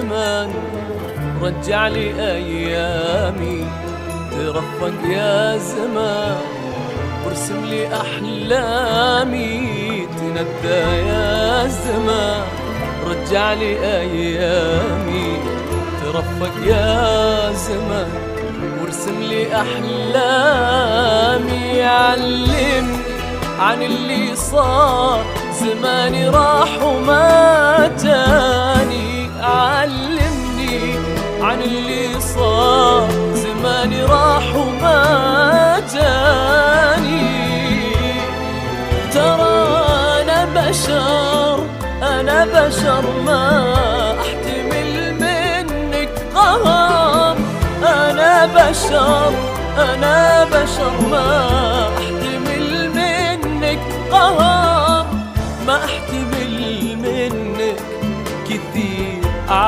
زمان رجع لي أيامي، ترفق يا زمان وارسم لي أحلامي، تندى يا زمان رجع لي أيامي، ترفق يا زمان وارسم لي أحلامي. علمني عن اللي صار زماني راح وما جاني، علمني عن اللي صار زماني راح وما جاني. ترى أنا بشر ما أحتمل منك قهر، أنا بشر ما أحتمل منك قهر، ما أحتمل منك كثير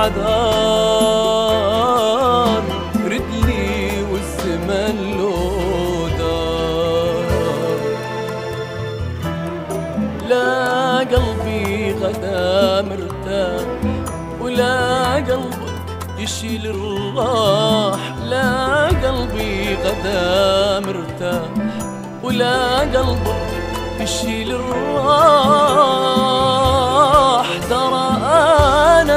أعذار، ردلي والزمن لو دار. لا قلبي غدا مرتاح ولا قلبك يشيل الراح، لا قلبي غدا مرتاح ولا قلبك يشيل الراح. ترى أنا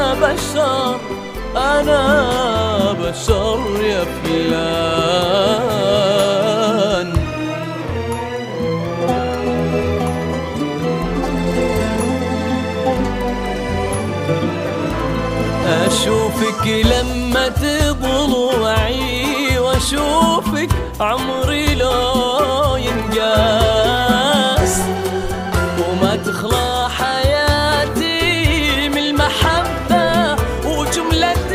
بشر يا فلان. أشوفك لما تضلوعي وأشوفك عمري لو ينقاس، وما تخلى حياتي من المحبة وجملة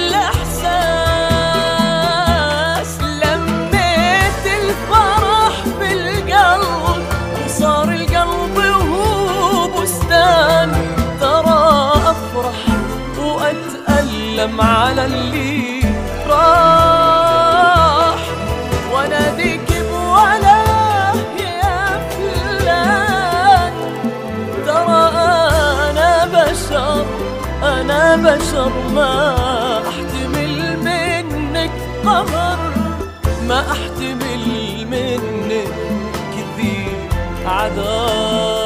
الإحساس. لميت الفرح بالقلب وصار القلب وهو بستان، ترى أفرح وأتألم على اللي راح، وأناديك بولا يا فلان. ترى أنا بشر ما أحتمل منك قهر، ما أحتمل منك كثير عذاب.